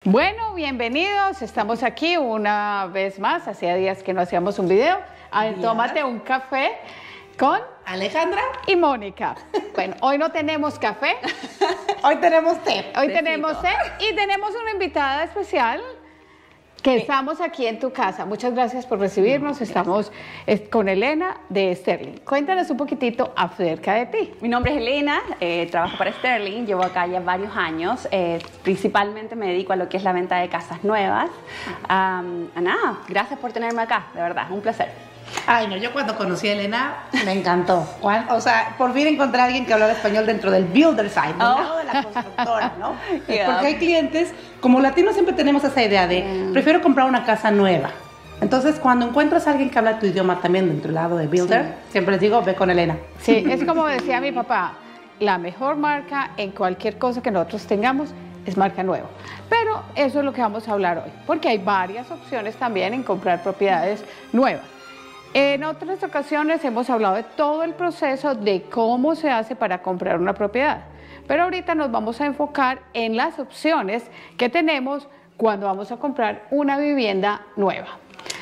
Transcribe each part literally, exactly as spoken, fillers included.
Bueno, bienvenidos. Estamos aquí una vez más. Hacía días que no hacíamos un video. A ver, tómate un café con Alejandra y Mónica. Bueno, hoy no tenemos café. Hoy tenemos té. Hoy Tecito. tenemos té y tenemos una invitada especial que estamos aquí en tu casa. Muchas gracias por recibirnos. Estamos con Elena de Sterling. Cuéntanos un poquitito acerca de ti. Mi nombre es Elena, eh, trabajo para Sterling, llevo acá ya varios años. Eh, principalmente me dedico a lo que es la venta de casas nuevas. Um, nada, gracias por tenerme acá, de verdad, un placer. Ay, no, yo cuando conocí a Elena me encantó. O sea, por fin encontré a alguien que hablara español dentro del builder side, del Oh. lado de la constructora, ¿no? Yeah. Porque hay clientes, como latinos siempre tenemos esa idea de, Mm. prefiero comprar una casa nueva. Entonces, cuando encuentras a alguien que habla tu idioma también dentro del lado de builder, Sí. siempre les digo, ve con Elena. Sí, es como decía mi papá, la mejor marca en cualquier cosa que nosotros tengamos es marca nueva. Pero eso es lo que vamos a hablar hoy, porque hay varias opciones también en comprar propiedades nuevas. En otras ocasiones hemos hablado de todo el proceso de cómo se hace para comprar una propiedad, pero ahorita nos vamos a enfocar en las opciones que tenemos cuando vamos a comprar una vivienda nueva.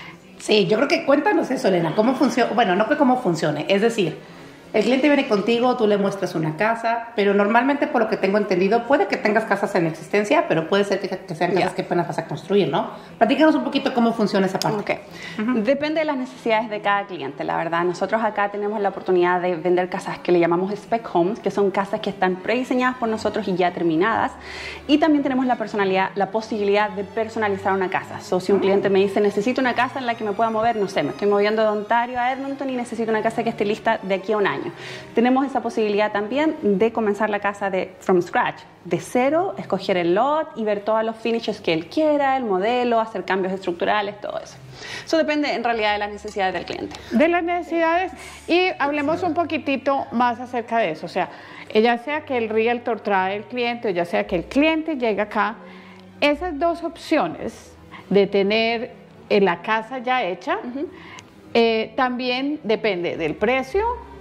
Sí, yo creo que cuéntanos eso, Elena, cómo funciona, bueno, no que cómo funcione, es decir, el cliente viene contigo, tú le muestras una casa, pero normalmente por lo que tengo entendido, puede que tengas casas en existencia, pero puede ser que, que sean casas Ya. que apenas vas a construir, ¿no? Platícanos un poquito cómo funciona esa parte. Okay. Depende de las necesidades de cada cliente, la verdad. Nosotros acá tenemos la oportunidad de vender casas que le llamamos spec homes, que son casas que están prediseñadas por nosotros y ya terminadas. Y también tenemos la personalidad, la posibilidad de personalizar una casa. So, si un cliente me dice, necesito una casa en la que me pueda mover, no sé, me estoy moviendo de Ontario a Edmonton y necesito una casa que esté lista de aquí a un año. Tenemos esa posibilidad también de comenzar la casa de from scratch, de cero, escoger el lot y ver todos los finishes que él quiera, el modelo, hacer cambios estructurales, todo eso. Eso depende en realidad de las necesidades del cliente. De las necesidades, y hablemos un poquitito más acerca de eso, o sea, ya sea que el realtor trae el cliente o ya sea que el cliente llega acá, esas dos opciones de tener eh, la casa ya hecha, uh-huh. eh, también depende del precio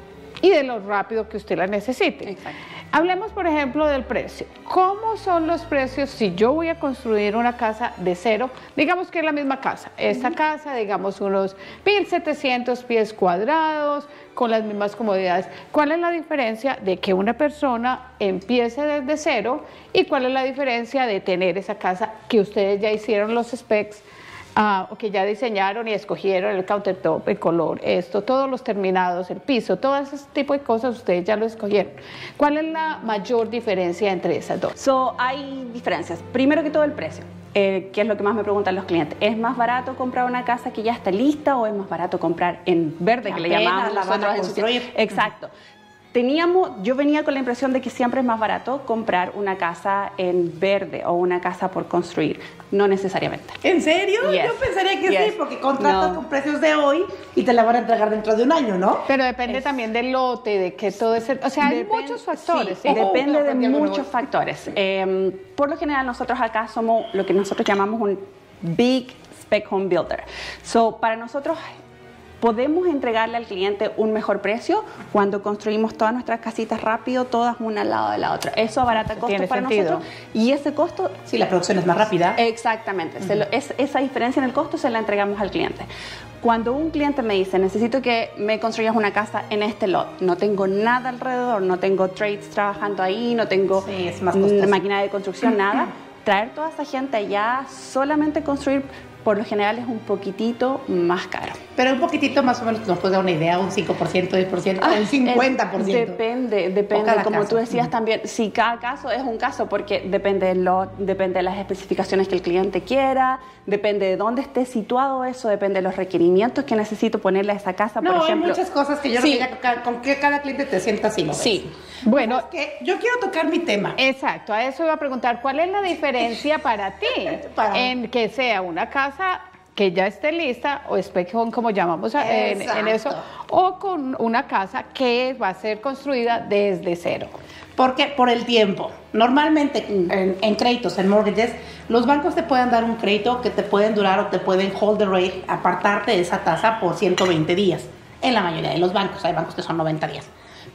y de lo rápido que usted la necesite. Exacto. Hablemos, por ejemplo, del precio. ¿Cómo son los precios si yo voy a construir una casa de cero? Digamos que es la misma casa. Esta uh-huh. casa, digamos, unos mil setecientos pies cuadrados, con las mismas comodidades. ¿Cuál es la diferencia de que una persona empiece desde cero y cuál es la diferencia de tener esa casa que ustedes ya hicieron los specs, Uh, o que ya diseñaron y escogieron el countertop, el color, esto, todos los terminados, el piso, todo ese tipo de cosas ustedes ya lo escogieron? ¿Cuál es la mayor diferencia entre esas dos? So, hay diferencias. Primero que todo el precio, eh, que es lo que más me preguntan los clientes. ¿Es más barato comprar una casa que ya está lista o es más barato comprar en verde, que le llamamos la van a nosotros? construir. Exacto. Teníamos, yo venía con la impresión de que siempre es más barato comprar una casa en verde o una casa por construir. No necesariamente. ¿En serio? Yes. Yo pensaría que Yes. sí, porque contratas No. con precios de hoy y te la van a entregar dentro de un año, ¿no? Pero depende es, también del lote, de que todo ese... O sea, hay depende, muchos factores. Sí, ¿sí? Depende Oh, de no, muchos no. factores. Eh, por lo general, nosotros acá somos lo que nosotros llamamos un Big Spec Home Builder. So, para nosotros... podemos entregarle al cliente un mejor precio cuando construimos todas nuestras casitas rápido, todas una al lado de la otra. Eso abarata costos Tiene para sentido. nosotros y ese costo... Sí, la producción es más rápida. Exactamente. Se lo- es, esa diferencia en el costo se la entregamos al cliente. Cuando un cliente me dice, necesito que me construyas una casa en este lot, no tengo nada alrededor, no tengo trades trabajando ahí, no tengo Sí, es más mm, costoso. máquina de construcción, nada, traer toda esa gente allá, solamente construir, por lo general es un poquitito más caro. Pero un poquitito más o menos nos puede dar una idea, un cinco por ciento, diez por ciento, un cincuenta por ciento. Eh, Depende, O depende, cada como caso. tú decías también, si cada caso es un caso, porque depende de, lo, depende de las especificaciones que el cliente quiera, depende de dónde esté situado eso, depende de los requerimientos que necesito ponerle a esa casa, No, por ejemplo. hay muchas cosas que yo Sí. creo que ya con que cada cliente te sientas y lo ves. Sí. Bueno, Es que yo quiero tocar mi tema. exacto, a eso iba a preguntar, ¿cuál es la diferencia para ti Para- en que sea una casa que ya esté lista o spec home como llamamos a- en, en eso, Exacto. o con una casa que va a ser construida desde cero? Porque por el tiempo. Normalmente en, en créditos, en mortgages, los bancos te pueden dar un crédito que te pueden durar o te pueden hold the rate, apartarte de esa tasa por ciento veinte días. En la mayoría de los bancos, hay bancos que son noventa días.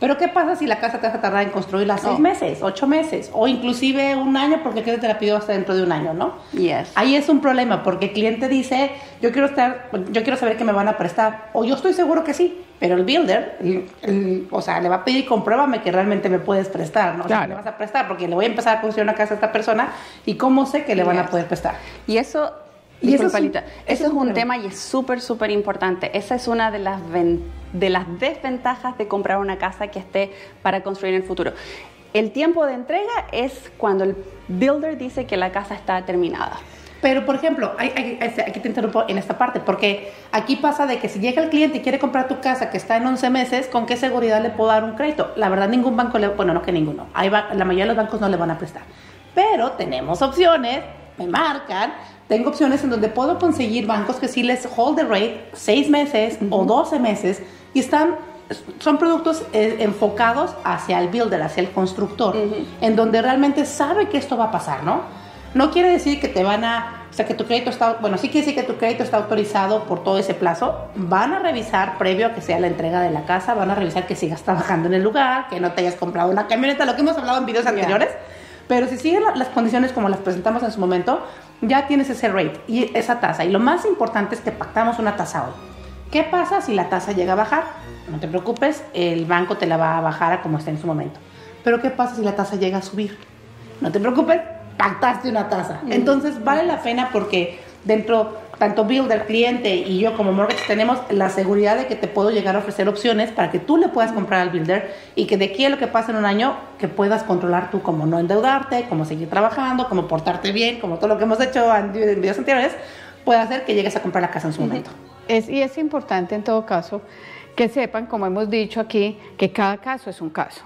Pero ¿qué pasa si la casa te vas a tardar en construirla seis Oh. meses, ocho meses, o inclusive un año porque el cliente te la pidió hasta dentro de un año, ¿no? Yes. Ahí es un problema porque el cliente dice, yo quiero estar, yo quiero saber que me van a prestar, o yo estoy seguro que sí, pero el builder, el, el, o sea, le va a pedir, compruébame que realmente me puedes prestar, ¿no? O sea, Claro. me vas a prestar porque le voy a empezar a construir una casa a esta persona y cómo sé que le van Yes. a poder prestar. Y eso, Y eso disculpa, es un- Alita, eso eso es es un un problema. tema y es súper, súper importante. Esa es una de las, ven- de las desventajas de comprar una casa que esté para construir en el futuro. El tiempo de entrega es cuando el builder dice que la casa está terminada. Pero, por ejemplo, hay- hay- hay- aquí te interrumpo en esta parte, porque aquí pasa de que si llega el cliente y quiere comprar tu casa que está en once meses, ¿con qué seguridad le puedo dar un crédito? La verdad, ningún banco, le, bueno, no que ninguno, hay ba- la mayoría de los bancos no le van a prestar. Pero tenemos opciones, me marcan, tengo opciones en donde puedo conseguir bancos que sí les hold the rate seis meses o doce meses y están... Son productos eh, enfocados hacia el builder, hacia el constructor, Ujú. en donde realmente sabe que esto va a pasar, ¿no? No quiere decir que te van a, o sea, que tu crédito está, bueno, sí quiere decir que tu crédito está autorizado por todo ese plazo. Van a revisar previo a que sea la entrega de la casa, van a revisar que sigas trabajando en el lugar, que no te hayas comprado una camioneta, lo que hemos hablado en videos Yeah. anteriores. Pero si siguen la- las condiciones como las presentamos en su momento, ya tienes ese rate y esa tasa. Y lo más importante es que pactamos una tasa hoy. ¿Qué pasa si la tasa llega a bajar? No te preocupes, el banco te la va a bajar a como está en su momento. Pero ¿qué pasa si la tasa llega a subir? No te preocupes, pactaste una tasa. Entonces vale la pena porque dentro, tanto builder, cliente y yo como mortgage tenemos la seguridad de que te puedo llegar a ofrecer opciones para que tú le puedas comprar al builder y que de aquí a lo que pase en un año que puedas controlar tú cómo no endeudarte, cómo seguir trabajando, cómo portarte bien, como todo lo que hemos hecho en videos anteriores, puede hacer que llegues a comprar la casa en su momento. Es, y es importante en todo caso que sepan, como hemos dicho aquí, que cada caso es un caso.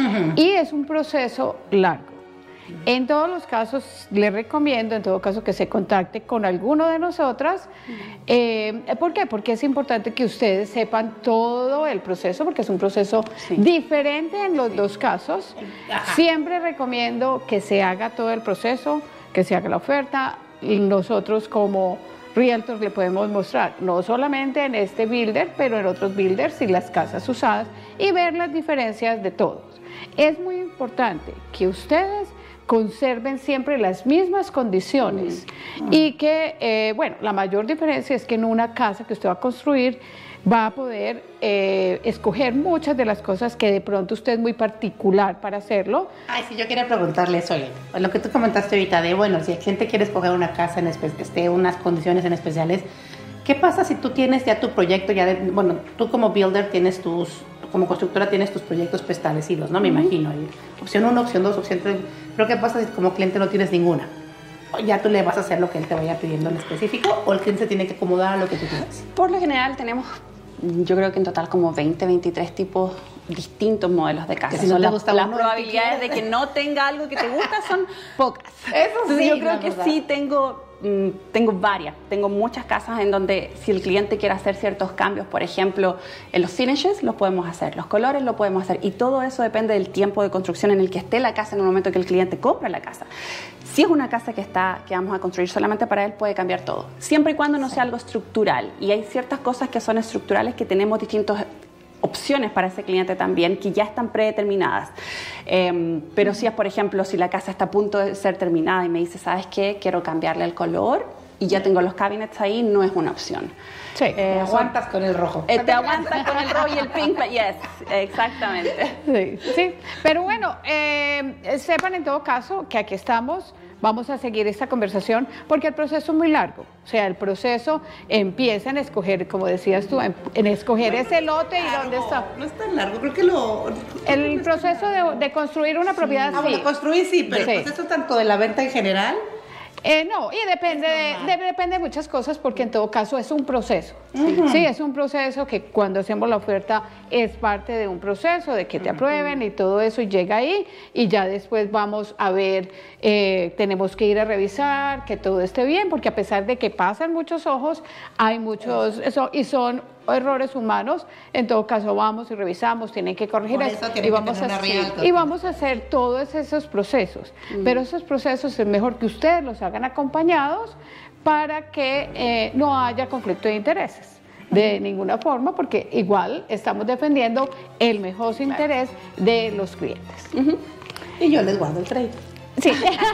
Y es un proceso largo. En todos los casos, les recomiendo, en todo caso, que se contacte con alguno de nosotras. Eh, ¿Por qué? Porque es importante que ustedes sepan todo el proceso, porque es un proceso Sí. diferente en los dos casos. Ajá. Siempre recomiendo que se haga todo el proceso, que se haga la oferta, y nosotros como realtors le podemos mostrar, no solamente en este builder, pero en otros builders y las casas usadas, y ver las diferencias de todos. Es muy importante que ustedes conserven siempre las mismas condiciones y que, eh, bueno, la mayor diferencia es que en una casa que usted va a construir va a poder eh, escoger muchas de las cosas que de pronto usted es muy particular para hacerlo. Ay, sí, yo quería preguntarle eso, oye, lo que tú comentaste ahorita de, bueno, si el cliente quiere escoger una casa en espe- este, unas condiciones en especiales, ¿qué pasa si tú tienes ya tu proyecto, ya de, bueno, tú como builder tienes tus, como constructora tienes tus proyectos preestablecidos, ¿no? Me imagino, y opción uno, opción dos, opción tres, pero ¿qué pasa si como cliente no tienes ninguna? Ya tú le vas a hacer lo que él te vaya pidiendo en específico o el cliente se tiene que acomodar a lo que tú tienes. Por lo general tenemos, yo creo que en total como veinte, veintitrés tipos distintos modelos de casa. Que si no Son te las, gusta las uno, probabilidades el que de que no tenga algo que te gusta son pocas. Eso Entonces, sí, yo la creo que verdad. sí tengo, mm, tengo varias. Tengo muchas casas en donde si el cliente quiere hacer ciertos cambios, por ejemplo, en los finishes los podemos hacer, los colores lo podemos hacer y todo eso depende del tiempo de construcción en el que esté la casa en el momento que el cliente compra la casa. Si es una casa que está que vamos a construir solamente para él, puede cambiar todo, siempre y cuando no sea algo estructural. Y hay ciertas cosas que son estructurales que tenemos distintas opciones para ese cliente también, que ya están predeterminadas. Eh, pero si es, por ejemplo, si la casa está a punto de ser terminada y me dice, ¿sabes qué? Quiero cambiarle el color y ya tengo los cabinets ahí, no es una opción. Sí. Eh, Te aguantas con el rojo. Eh, te aguantas con el rojo y el pink, yes, exactamente. Sí, sí. Pero bueno, eh, sepan en todo caso que aquí estamos, vamos a seguir esta conversación porque el proceso es muy largo. O sea, el proceso empieza en escoger, como decías tú, en, en escoger ese lote y dónde está. No es tan largo, creo que lo... El proceso de, de construir una propiedad, Ah, bueno, sí. construir sí, pero Sí. el proceso tanto de la venta en general... Eh, no, y depende de, de- depende de muchas cosas porque en todo caso es un proceso. Sí, es un proceso que cuando hacemos la oferta es parte de un proceso de que te aprueben y todo eso y llega ahí y ya después vamos a ver, eh, tenemos que ir a revisar que todo esté bien porque a pesar de que pasan muchos ojos, hay muchos, eso, y son errores humanos, en todo caso vamos y revisamos, tienen que corregir Por eso, eso tienen y que vamos tener a una hacer, realtor. y vamos a hacer todos esos procesos, pero esos procesos es mejor que ustedes los hagan acompañados para que eh, no haya conflicto de intereses. de ninguna forma, porque igual estamos defendiendo el mejor interés de los clientes. Uh-huh. Y yo les guardo el crédito. Sí.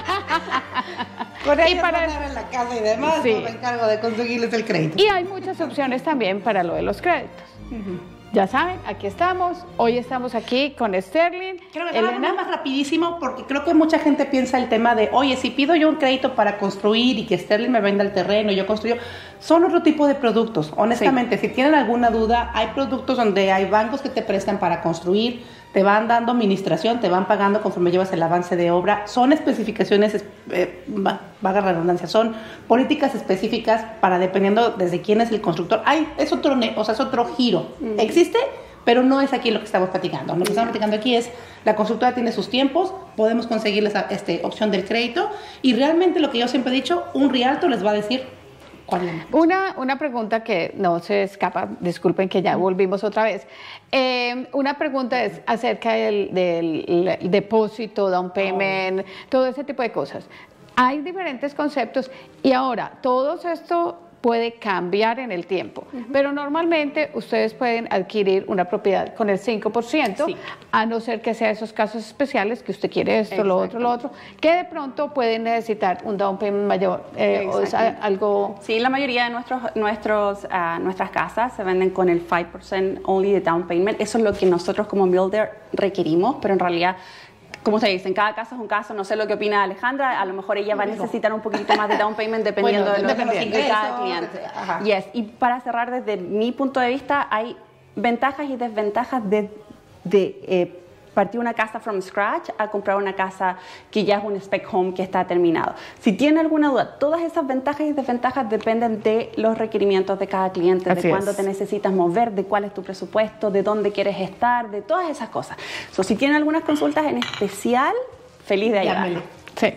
Con ellos para en la casa y demás, sí. Me encargo de conseguirles el crédito. Y hay muchas opciones también para lo de los créditos. Uh-huh. Ya saben, aquí estamos. Hoy estamos aquí con Sterling. Creo que nada más rapidísimo, porque creo que mucha gente piensa el tema de, oye, si pido yo un crédito para construir y que Sterling me venda el terreno y yo construyo, son otro tipo de productos. Honestamente, sí. Si tienen alguna duda, hay productos donde hay bancos que te prestan para construir, te van dando administración, te van pagando conforme llevas el avance de obra. Son especificaciones, eh, vaga redundancia, son políticas específicas para dependiendo desde quién es el constructor. Hay, es otro, o sea, es otro giro. Mm. Existe, pero no es aquí lo que estamos platicando. Lo que estamos platicando aquí es, la constructora tiene sus tiempos, podemos conseguirles este, opción del crédito, y realmente lo que yo siempre he dicho, un realtor les va a decir cuál es. Una, una pregunta que no se escapa, disculpen que ya volvimos otra vez. Eh, una pregunta es acerca del, del depósito, down payment, oh. todo ese tipo de cosas. Hay diferentes conceptos y ahora todo esto puede cambiar en el tiempo, uh-huh. pero normalmente ustedes pueden adquirir una propiedad con el cinco por ciento, sí. a no ser que sea esos casos especiales que usted quiere esto, lo otro, lo otro, que de pronto pueden necesitar un down payment mayor, eh, o es algo... Sí, la mayoría de nuestros, nuestros, uh, nuestras casas se venden con el cinco por ciento only de down payment. Eso es lo que nosotros como builder requerimos, pero en realidad, como ustedes dicen, cada caso es un caso. No sé lo que opina Alejandra, a lo mejor ella va a necesitar un poquito más de down payment dependiendo bueno, de, lo, de, de cada cliente. Yes. Y para cerrar, desde mi punto de vista, hay ventajas y desventajas de, de eh, partir una casa from scratch a comprar una casa que ya es un spec home que está terminado. Si tiene alguna duda, todas esas ventajas y desventajas dependen de los requerimientos de cada cliente, Así de cuándo te necesitas mover, de cuál es tu presupuesto, de dónde quieres estar, de todas esas cosas. So, si tienen algunas consultas en especial, feliz de ayudarle. Sí.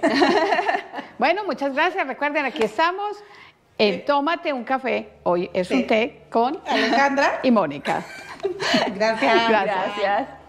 Bueno, muchas gracias. Recuerden, aquí estamos en Tómate un Café. Hoy es sí. un té con Alejandra y Mónica. Gracias. Gracias.